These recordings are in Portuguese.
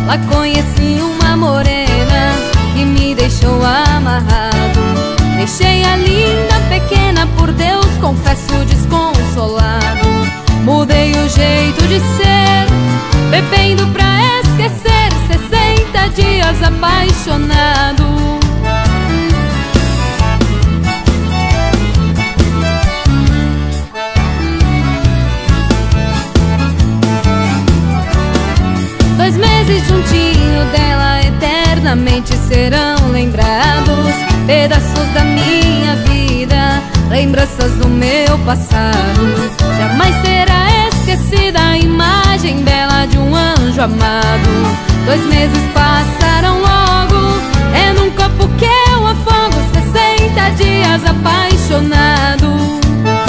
Lá conheci uma morena que me deixou amarrado. Deixei a linda pequena, por Deus confesso desconsolado. Mudei o jeito de ser, bebendo pra esquecer, 60 dias apaixonado. Juntinho dela eternamente serão lembrados. Pedaços da minha vida, lembranças do meu passado. Jamais será esquecida a imagem bela de um anjo amado. 2 meses passaram logo, é num copo que eu afogo, 60 dias apaixonado.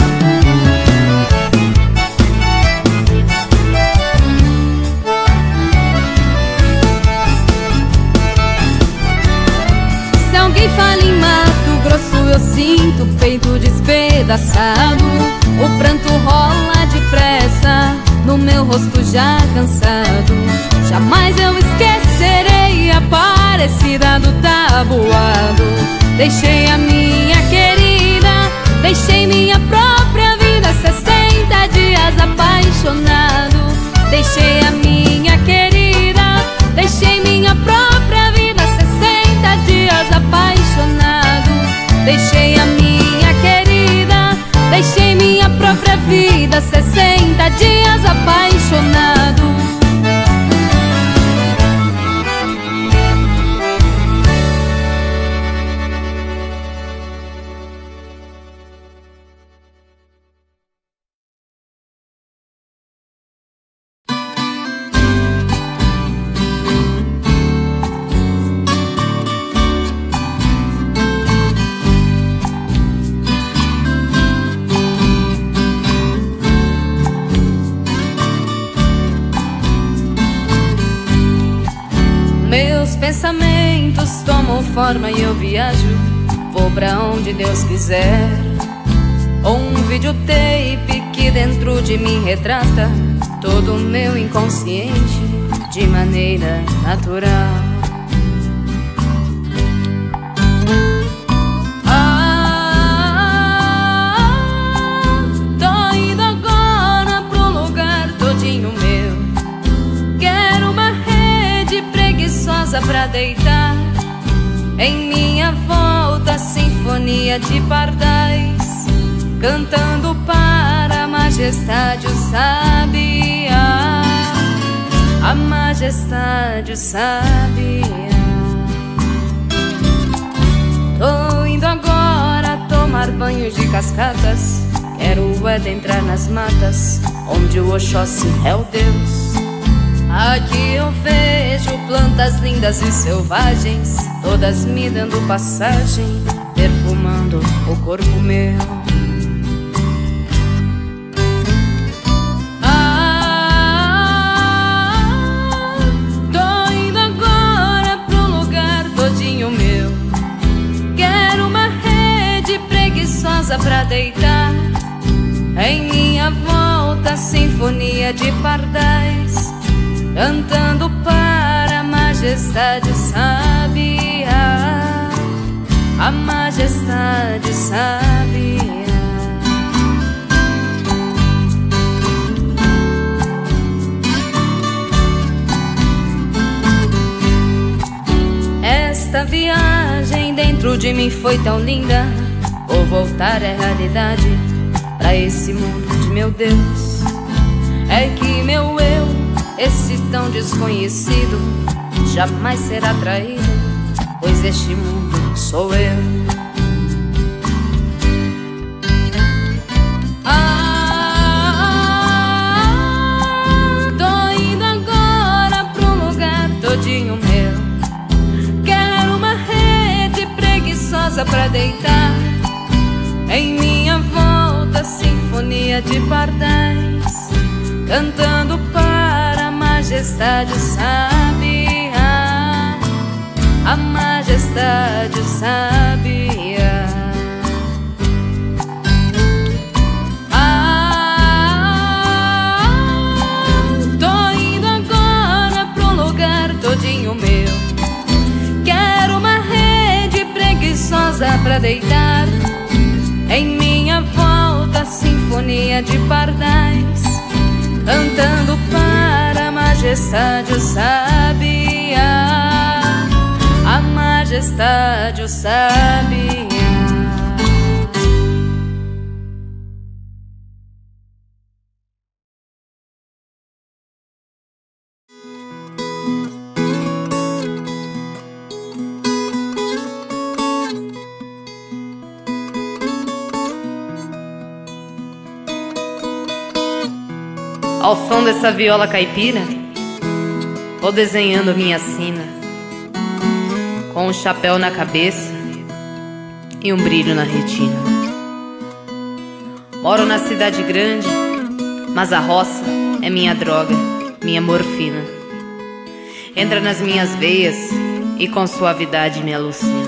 Fala em Mato Grosso, eu sinto o peito despedaçado. O pranto rola depressa no meu rosto já cansado. Jamais eu esquecerei a parecida do tabuado. Deixei a minha querida, deixei minha própria vida, 60 dias apaixonado. Deixei a minha querida, deixei minha própria vida, 60 dias apaixonado. Deixei a minha querida, deixei minha própria vida, 60 dias apaixonado. Pensamentos tomam forma e eu viajo, vou pra onde Deus quiser. Um videotape que dentro de mim retrata todo o meu inconsciente de maneira natural. Tô indo agora pro lugar todinho meu. Quero uma rede preguiçosa pra deitar. Em minha volta, sinfonia de pardais, cantando para a majestade o sabiá. A majestade o sabiá. Tô indo agora tomar banho de cascatas. Quero adentrar nas matas, onde o Oxóssi é o Deus. Aqui eu vejo plantas lindas e selvagens, todas me dando passagem, perfumando o corpo meu. Tô indo agora pro lugar todinho meu. Quero uma rede preguiçosa pra deitar. Em minha volta, sinfonia de pardais, cantando para a majestade sabiá. A majestade sabiá. Esta viagem dentro de mim foi tão linda. Vou voltar à realidade, pra esse mundo de meu Deus. É que meu eu, esse tão desconhecido, jamais será traído, pois este mundo sou eu. Tô indo agora pro lugar todinho meu. Quero uma rede preguiçosa pra deitar. Em minha volta, sinfonia de pardais, cantando para a majestade sabiá. A majestade sabiá. Tô indo agora pro lugar deitar. Em minha volta, sinfonia de pardais, cantando para a majestade o sabiá, a majestade o sabiá. Ao som dessa viola caipira, vou desenhando minha sina, com um chapéu na cabeça e um brilho na retina. Moro na cidade grande, mas a roça é minha droga, minha morfina. Entra nas minhas veias e com suavidade me alucina.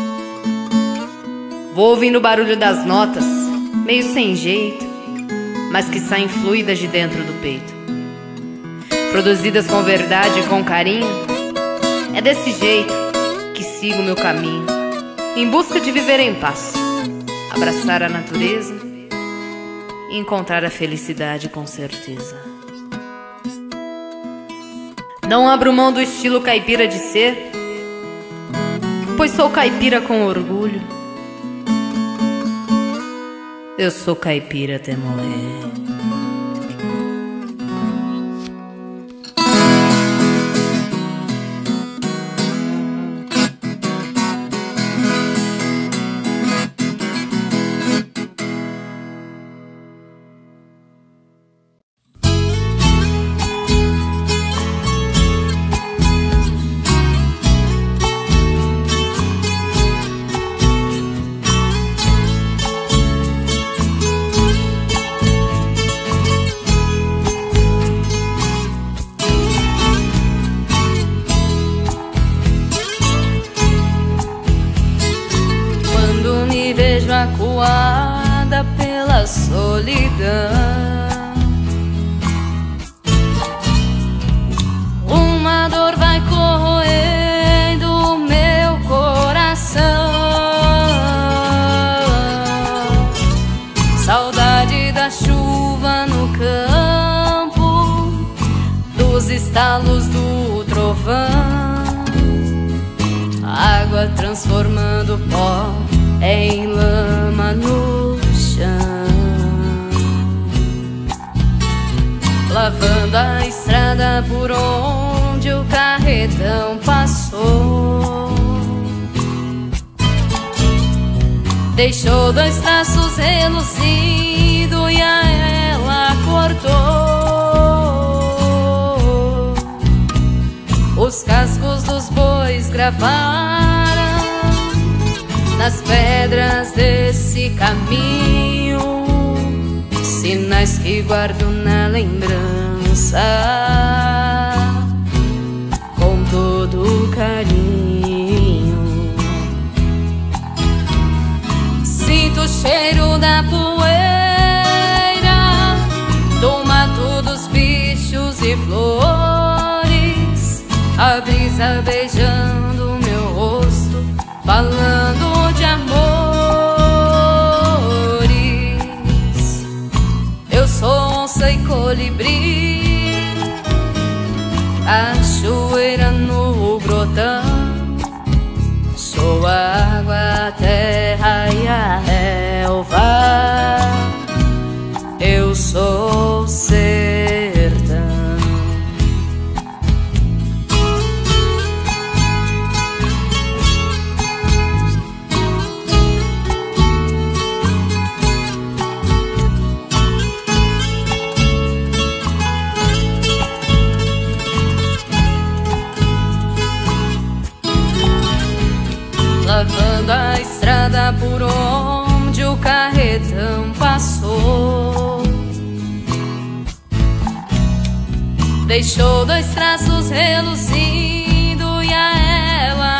Vou ouvindo o barulho das notas, meio sem jeito, mas que saem fluidas de dentro do peito, produzidas com verdade e com carinho. É desse jeito que sigo meu caminho, em busca de viver em paz, abraçar a natureza e encontrar a felicidade com certeza. Não abro mão do estilo caipira de ser, pois sou caipira com orgulho. Eu sou caipira até morrer. Acuada pela solidão, uma dor vai corroendo meu coração. Saudade da chuva no campo, dos estalos do trovão, água transformando pó em lama no chão, lavando a estrada por onde o carretão passou. Deixou dois traços reluzindo e a ela cortou. Os cascos dos bois gravaram nas pedras desse caminho, sinais que guardo na lembrança com todo carinho. Sinto o cheiro da poeira do mato, dos bichos e flores, a brisa beijando meu rosto, falando de amores. Eu sou onça e colibri, cachoeira no grotão, sou a água, a terra e a relva. Eu sou o sertão. Lavando a estrada por onde o carretão passou, deixou dois traços reluzindo e a ela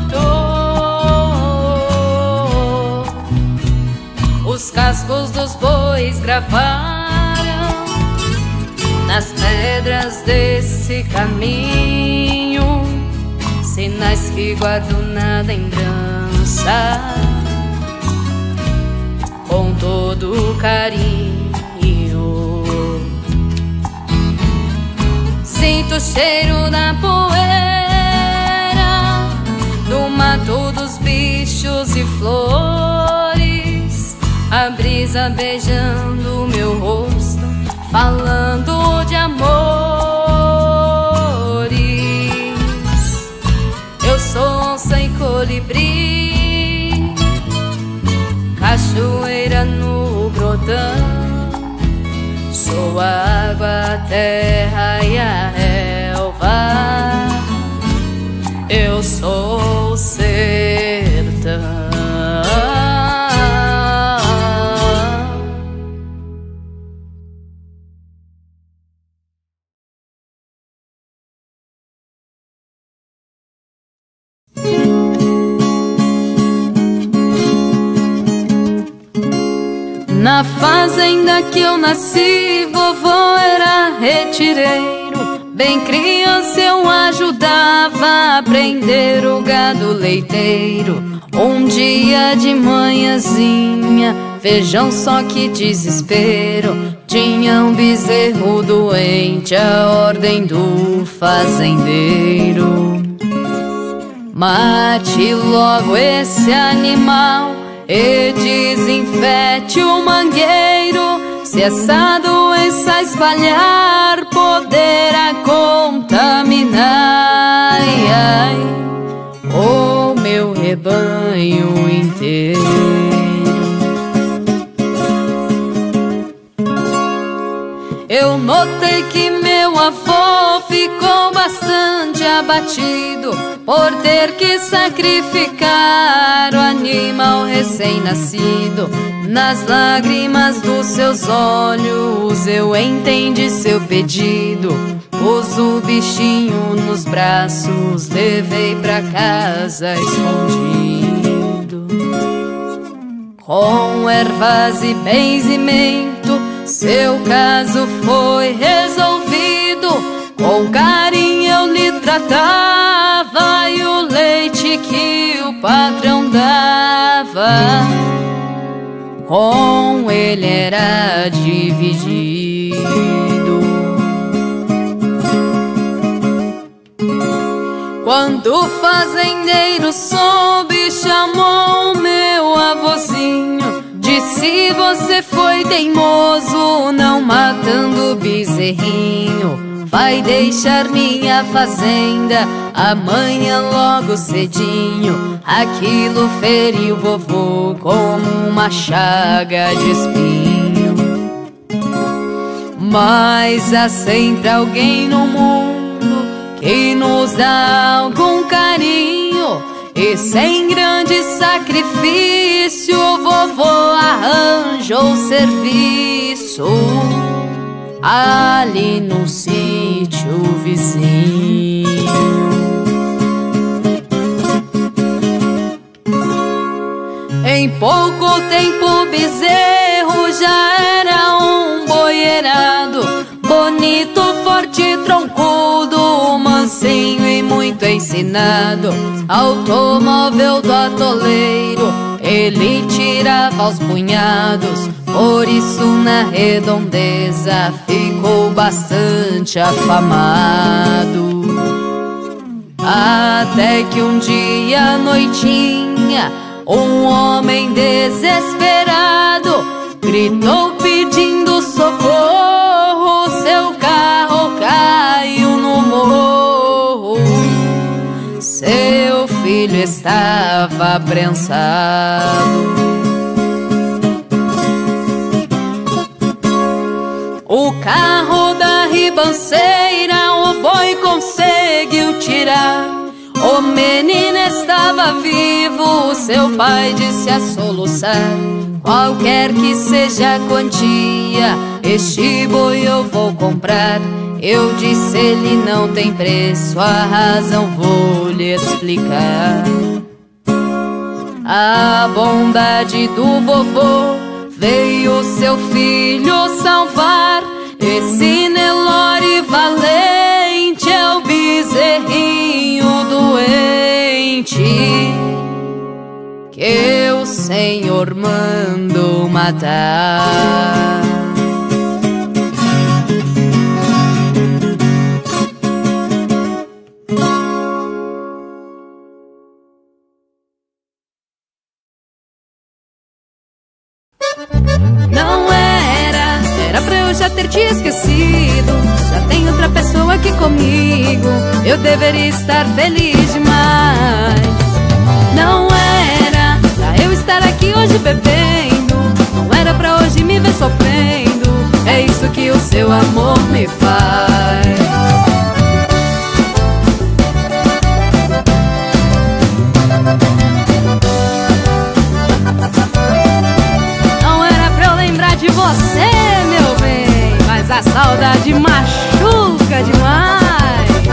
cortou. Os cascos dos bois gravaram nas pedras desse caminho, sinais que guardo na lembrança todo carinho. Sinto o cheiro da poeira do mato dos bichos e flores, a brisa beijando meu rosto, falando de amores. Eu sou onça e colibri, cachoeira no grotão. Sou a água, a terra e a relva. Eu sou o sertão. Na fazenda que eu nasci, vovô era retireiro. Bem criança eu ajudava a prender o gado leiteiro. Um dia de manhãzinha, vejam só que desespero, tinha um bezerro doente, a ordem do fazendeiro: mate logo esse animal e desinfete o mangueiro. Se essa doença espalhar, poderá contaminar o meu rebanho inteiro. Eu notei que meu avô ficou bastante abatido por ter que sacrificar o animal recém-nascido. Nas lágrimas dos seus olhos eu entendi seu pedido. Pus o bichinho nos braços, levei pra casa escondido. Com ervas e benzimento, seu caso foi resolvido. Com carinho eu lhe tratava e o leite que o patrão dava, com ele era dividido. Quando o fazendeiro soube, chamou o meu avôzinho. Disse: você foi teimoso, não matando o bezerrinho. Vai deixar minha fazenda amanhã logo cedinho. Aquilo feriu vovô como uma chaga de espinho. Mas há sempre alguém no mundo que nos dá algum carinho, e sem grande sacrifício o vovô arranjou serviço ali no sítio vizinho. Em pouco tempo o bezerro já era um boierado, bonito, forte, troncudo, mansinho e muito ensinado. Automóvel do atoleiro ele tirava aos punhados, por isso na redondeza ficou bastante afamado. Até que um dia à noitinha, um homem desesperado gritou pedindo socorro. Seu carro caiu no morro, seu filho estava prensado. O carro da ribanceira o boi conseguiu tirar. O menino estava vivo, seu pai disse a soluçar: qualquer que seja a quantia, este boi eu vou comprar. Eu disse: ele não tem preço, a razão vou lhe explicar. A bondade do vovô veio seu filho salvar. Esse Nelore valente é o bezerrinho doente que eu Senhor mandou matar. Não era pra eu já ter te esquecido. Já tem outra pessoa aqui comigo, eu deveria estar feliz demais. Não era pra eu estar aqui hoje bebendo, não era pra hoje me ver sofrendo. É isso que o seu amor me faz. De você, meu bem, mas a saudade machuca demais.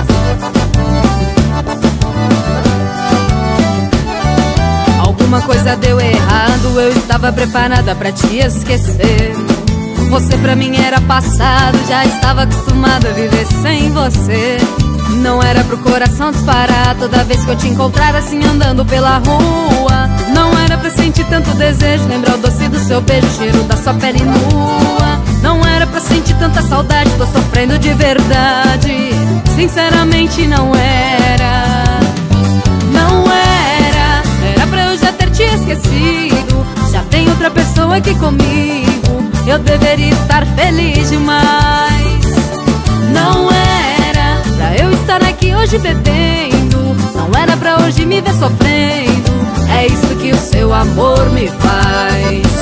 Alguma coisa deu errado, eu estava preparada pra te esquecer. Você pra mim era passado, já estava acostumada a viver sem você. Não era pro coração disparar toda vez que eu te encontrar assim andando pela rua. Não era pra sentir tanto desejo, lembrar o doce do seu beijo, o cheiro da sua pele nua. Não era pra sentir tanta saudade, tô sofrendo de verdade. Sinceramente não era. Não era, era pra eu já ter te esquecido. Já tem outra pessoa aqui comigo, eu deveria estar feliz demais. Não era pra eu estar aqui hoje bebendo, não era pra hoje me ver sofrendo. É isso que o seu amor me faz.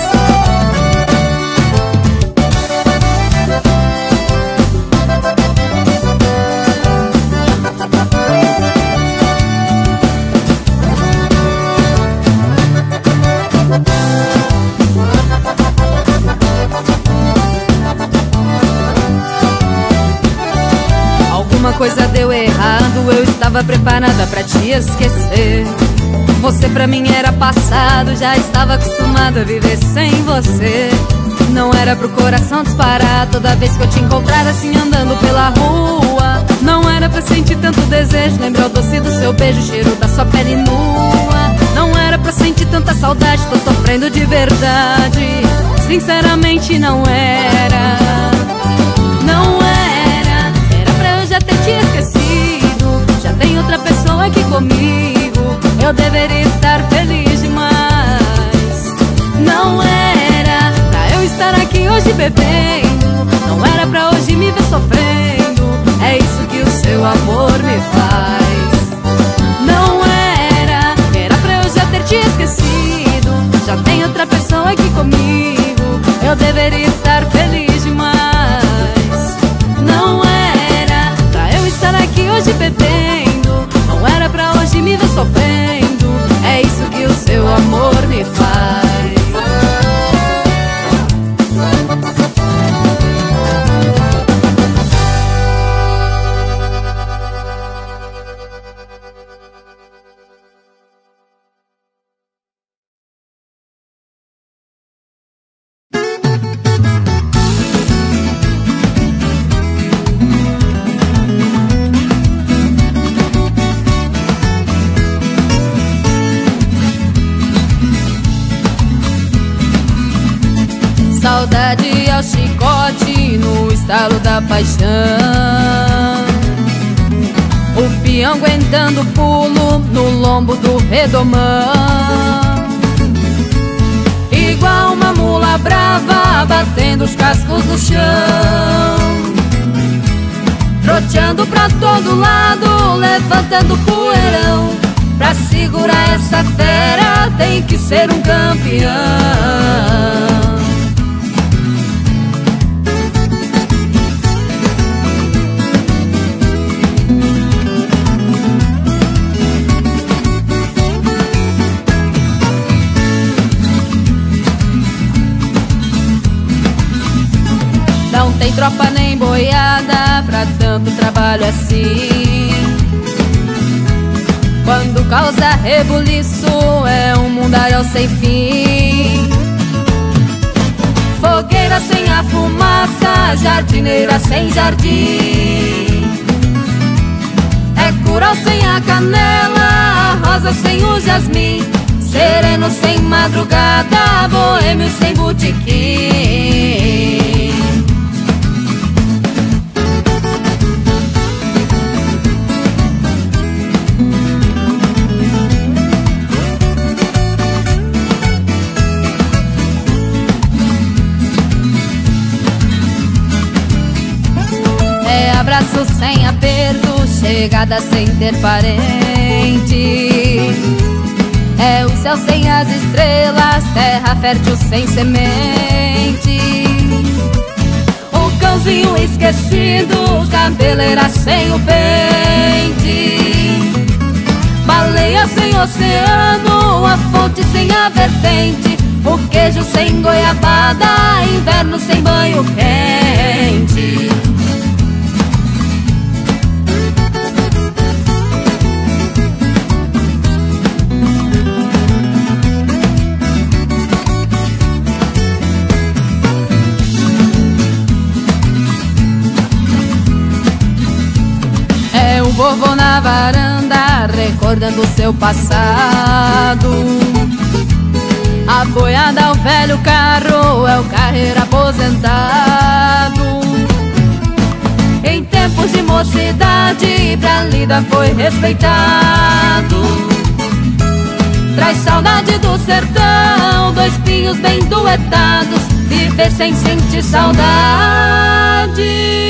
Alguma coisa deu errado, eu estava preparada pra te esquecer. Você pra mim era passado, já estava acostumada a viver sem você. Não era pro coração disparar toda vez que eu te encontrar assim andando pela rua. Não era pra sentir tanto desejo, lembrar o doce do seu beijo, o cheiro da sua pele nua. Não era pra sentir tanta saudade, tô sofrendo de verdade. Sinceramente não era. Não era, era pra eu já ter te esquecido. Já tem outra pessoa aqui comigo, eu deveria estar feliz demais. Não era pra eu estar aqui hoje bebendo, não era pra hoje me ver sofrendo. É isso que o seu amor me faz. Não era, era pra eu já ter te esquecido. Já tem outra pessoa aqui comigo, eu deveria estar feliz demais. Não era pra eu estar aqui hoje bebendo, não era pra hoje me ver sofrendo. É isso que o seu amor me faz. Saudade ao chicote no estalo da paixão, o peão aguentando pulo no lombo do redomão. Igual uma mula brava batendo os cascos no chão, troteando pra todo lado, levantando poeirão. Pra segurar essa fera tem que ser um campeão. Não tem tropa nem boiada pra tanto trabalho assim. Quando causa rebuliço é um mundaréu sem fim. Fogueira sem a fumaça, jardineira sem jardim. É curau sem a canela, a rosa sem o jasmim. Sereno sem madrugada, boêmio sem botequim. É abraço sem aperto, chegada sem ter parente. É o céu sem as estrelas, terra fértil sem semente. O cãozinho esquecido, cabeleira sem o pente. Baleia sem oceano, a fonte sem a vertente. O queijo sem goiabada, inverno sem banho quente. Vovô na varanda, recordando seu passado. A boiada, o velho carro, é o carreiro aposentado. Em tempos de mocidade, pra lida foi respeitado. Traz saudade do sertão, dois pinhos bem duetados, viver sem sentir saudade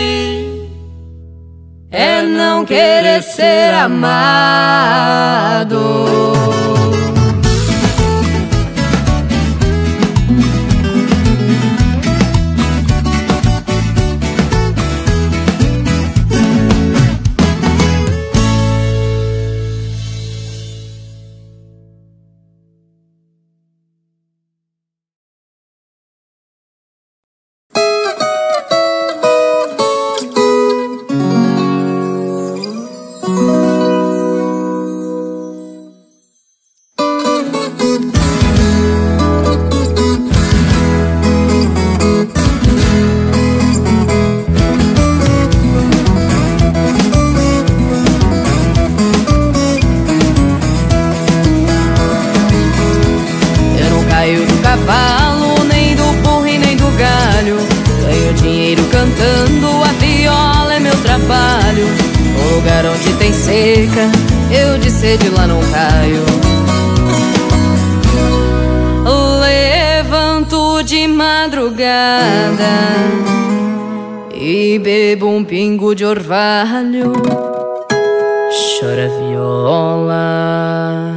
é não querer ser amado. Eu de sede lá não caio. Levanto de madrugada e bebo um pingo de orvalho. Chora viola.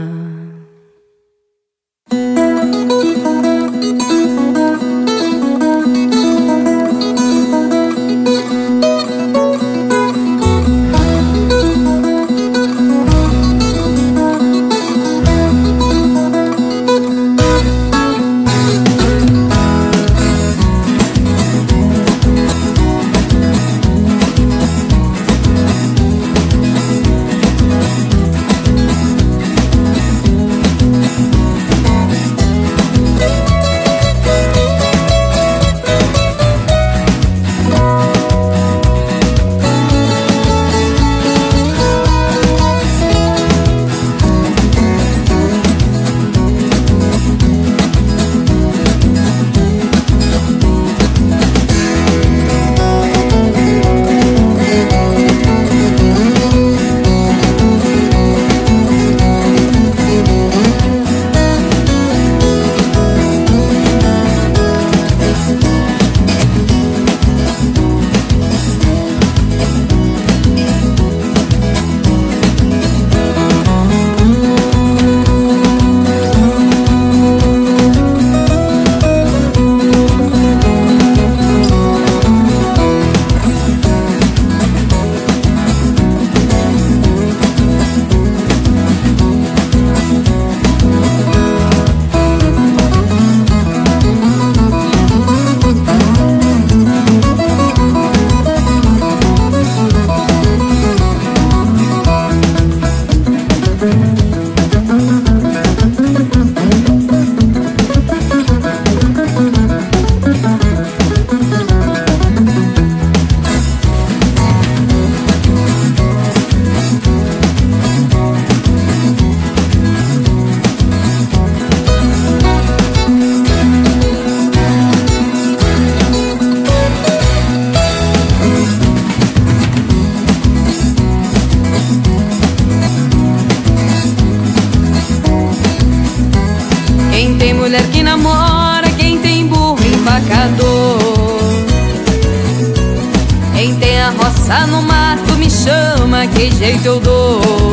empacador. Quem tem a roça no mato me chama, que jeito eu dou.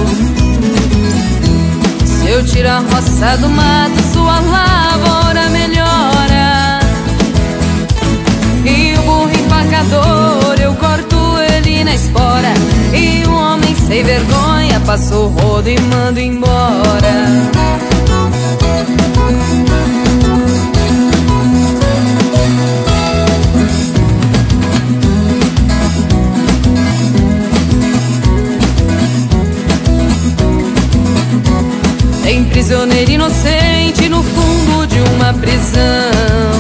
Se eu tiro a roça do mato, sua lavoura melhora. E o burro empacador, eu corto ele na espora. E o homem sem vergonha passa o rodo e manda embora. Tem prisioneiro inocente no fundo de uma prisão.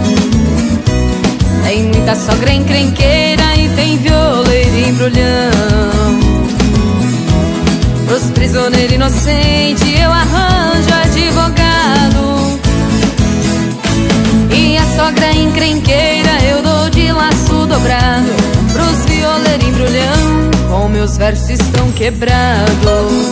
Tem muita sogra encrenqueira e tem violeiro embrulhão. Pros prisioneiros inocentes eu arranjo advogado. E a sogra encrenqueira eu dou de laço dobrado. Pros violeiros embrulhão, com meus versos estão quebrados.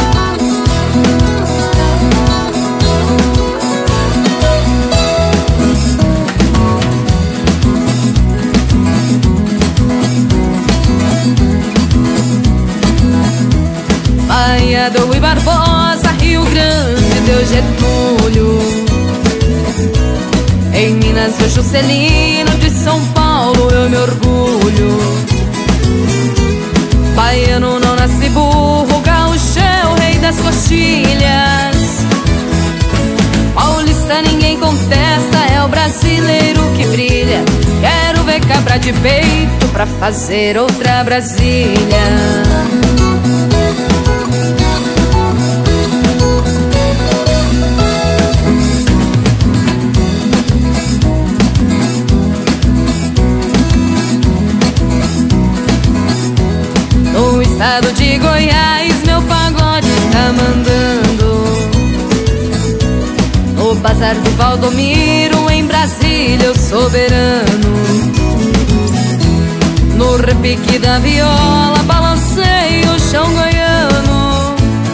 Vaiado e Barbosa, Rio Grande, deu Getúlio. Em Minas eu Juscelino, de São Paulo eu me orgulho. Baiano não nasce burro, gaúcho é o rei das coxilhas. Paulista ninguém contesta, é o brasileiro que brilha. Quero ver cabra de peito pra fazer outra Brasília. No estado de Goiás meu pagode tá mandando. No bazar do Valdomiro em Brasília eu soberano. No repique da viola balancei o chão goiano.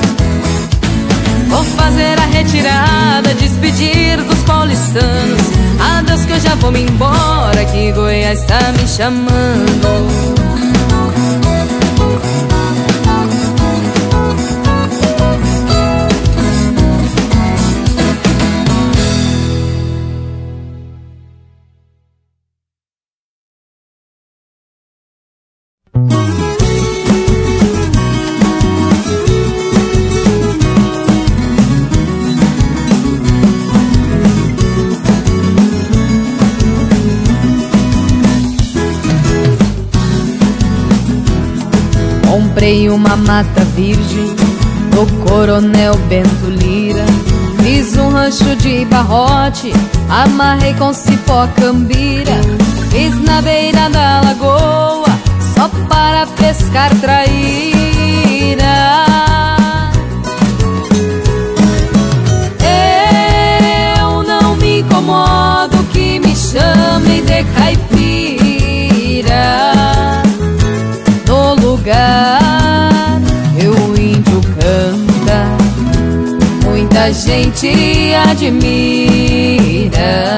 Vou fazer a retirada, despedir dos paulistanos. Adeus que eu já vou me embora, que Goiás tá me chamando. Comprei uma mata virgem do Coronel Bento Lira. Fiz um rancho de barrote, amarrei com cipó cambira. Fiz na beira da lagoa, só para pescar traíra. Eu não me incomodo que me chamem de caipira. No lugar que o índio canta, muita gente admira.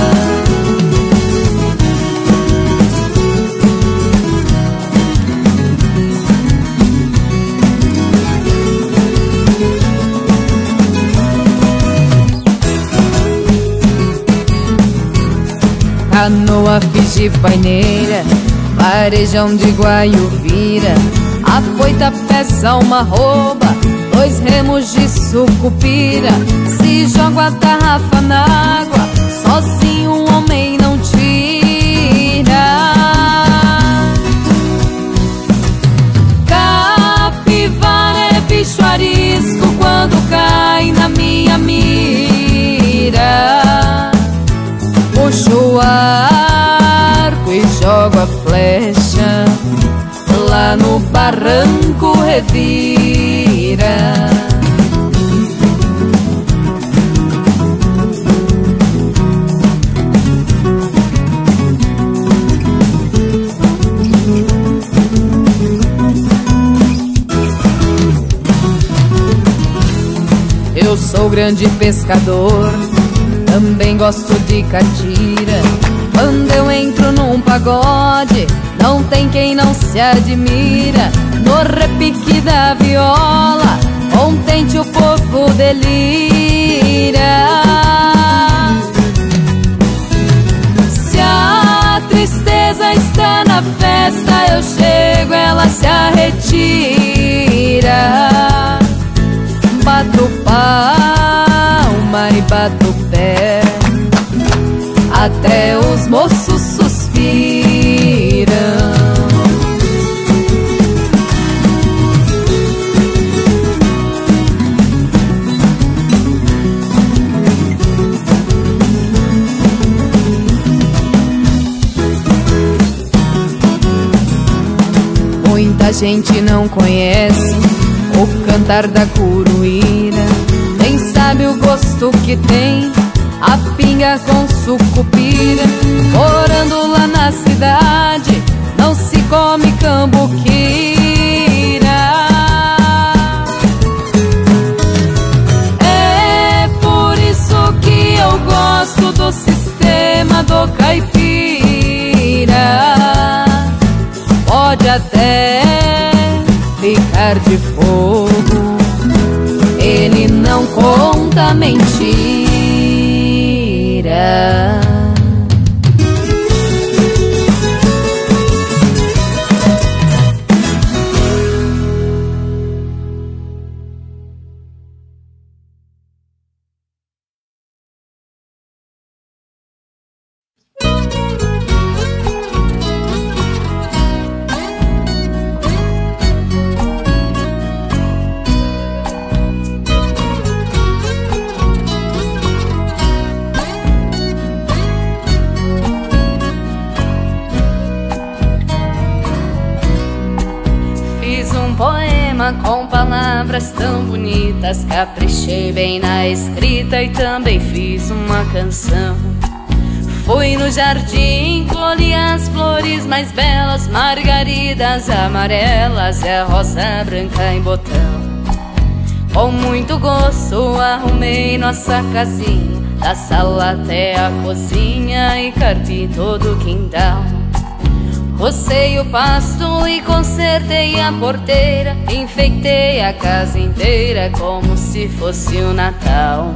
Canoa, fiz de paineira, varejão de Guaiuvira. A poita peça uma arroba, 2 remos de sucupira. Se joga a tarrafa na água, sozinho um homem não tira. Capivara é bicho arisco quando cai na minha mira. Puxo o arco e jogo a flecha, lá no barranco revira. Eu sou grande pescador, Também gosto de catira. Quando eu entro num pagode, não tem quem não se admira. No repique da viola, contente o povo delira. Se a tristeza está na festa, eu chego, ela se arretira. Bato palma e bato pé, até os moços suspiram. Muita gente não conhece o cantar da curuíra, nem sabe o gosto que tem a pinga com sucupira. Morando lá na cidade, não se come cambuquira. É por isso que eu gosto do sistema do caipira. Pode até ficar de fogo, ele não conta mentira. Com palavras tão bonitas, caprichei bem na escrita e também fiz uma canção. Fui no jardim, colhi as flores mais belas, margaridas amarelas e a rosa branca em botão. Com muito gosto arrumei nossa casinha, da sala até a cozinha, e carpi todo o quintal. Rocei o pasto e consertei a porteira, enfeitei a casa inteira como se fosse o Natal.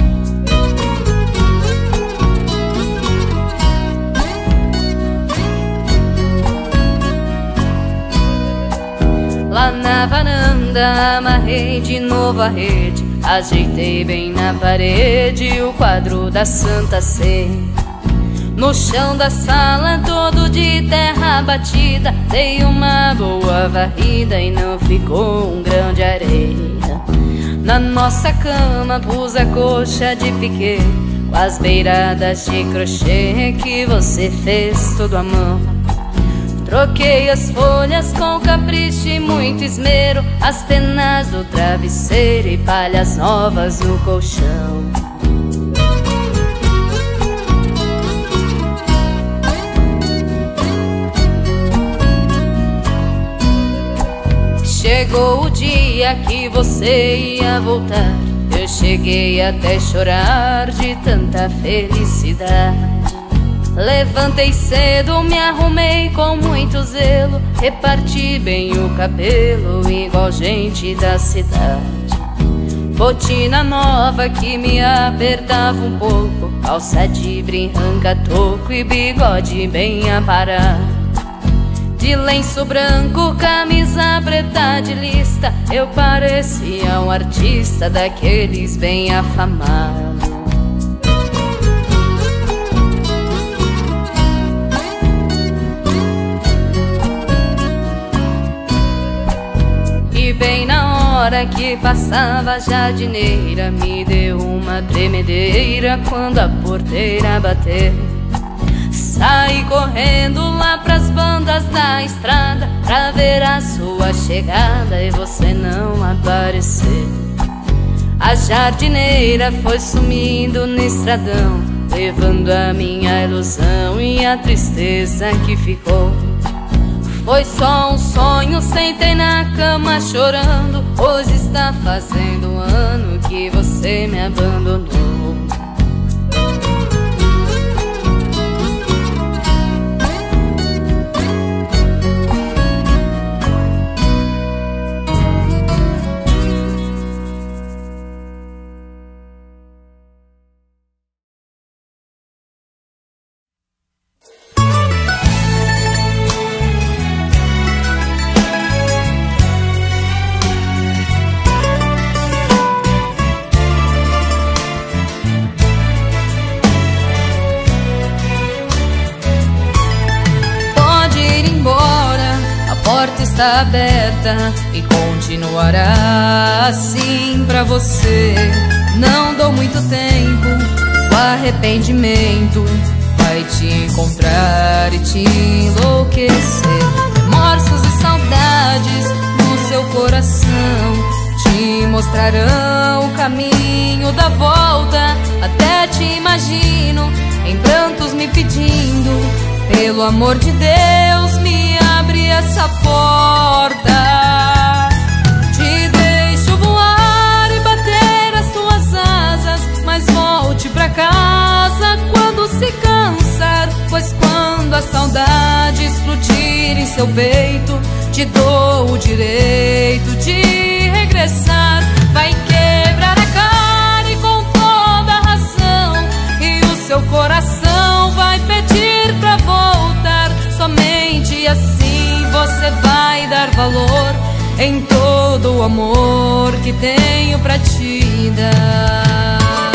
Lá na varanda amarrei de novo a rede, ajeitei bem na parede o quadro da Santa Ceia. No chão da sala todo de terra batida, dei uma boa varrida e não ficou um grão de areia. Na nossa cama pus a coxa de piquê, com as beiradas de crochê que você fez tudo à mão. Troquei as folhas com capricho e muito esmero, as penas do travesseiro e palhas novas no colchão. Chegou o dia que você ia voltar, eu cheguei até chorar de tanta felicidade. Levantei cedo, me arrumei com muito zelo, reparti bem o cabelo igual gente da cidade. Botina nova que me apertava um pouco, calça de brinca, toco e bigode bem aparado. De lenço branco, camisa preta de lista, eu parecia um artista daqueles bem afamados. E bem na hora que passava a jardineira, me deu uma tremedeira quando a porteira bateu. Saí correndo lá pras bandas da estrada pra ver a sua chegada e você não apareceu. A jardineira foi sumindo no estradão, levando a minha ilusão e a tristeza que ficou. Foi só um sonho, sentei na cama chorando, hoje está fazendo um ano que você me abandonou. aberta e continuará assim pra você. Não dou muito tempo, o arrependimento vai te encontrar e te enlouquecer. Remorsos e saudades no seu coração te mostrarão o caminho da volta. Até te imagino em prantos me pedindo: pelo amor de Deus, me abre essa porta. Te deixo voar e bater as suas asas, mas volte pra casa quando se cansar. Pois quando a saudade explodir em seu peito, te dou o direito de regressar. Vai quebrar a cara e com toda a razão, e o seu coração vai pedir pra voltar. Somente assim você vai dar valor em todo o amor que tenho pra te dar.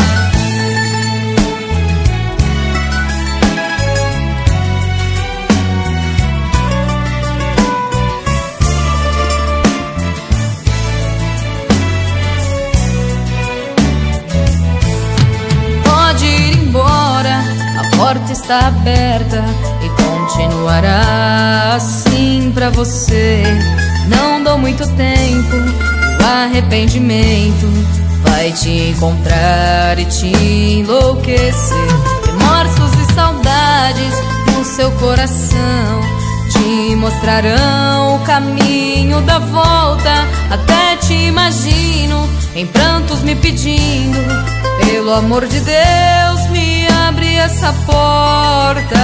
A porta está aberta e continuará assim pra você. Não dou muito tempo, o arrependimento vai te encontrar e te enlouquecer. Remorsos e saudades no seu coração te mostrarão o caminho da volta. Até te imagino em prantos me pedindo: pelo amor de Deus, me abre essa porta.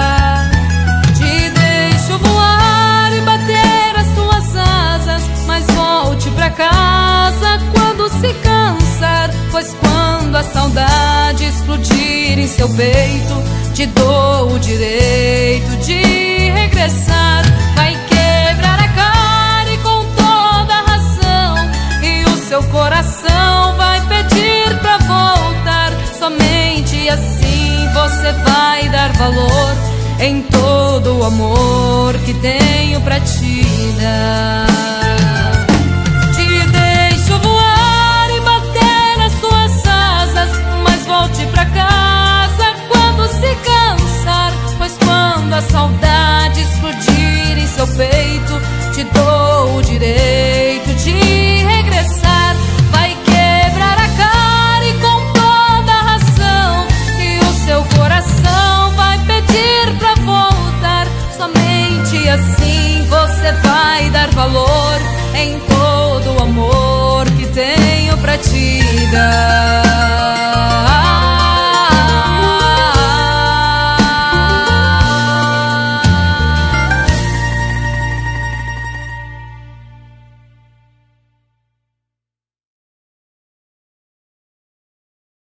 Te deixo voar e bater as suas asas, mas volte pra casa quando se cansar. Pois quando a saudade explodir em seu peito, te dou o direito de regressar. Vai quebrar a cara e com toda a razão, e o seu coração vai pedir pra voltar. Somente assim você vai dar valor em todo o amor que tenho pra te dar. Te deixo voar e bater as suas asas, mas volte pra casa quando se cansar. Pois quando a saudade explodir em seu peito, te dou o direito de regressar. Vai quebrar a cara e com toda a razão, e o seu coração vai pedir pra voltar. Somente assim você vai dar valor em todo o amor que tenho pra te dar.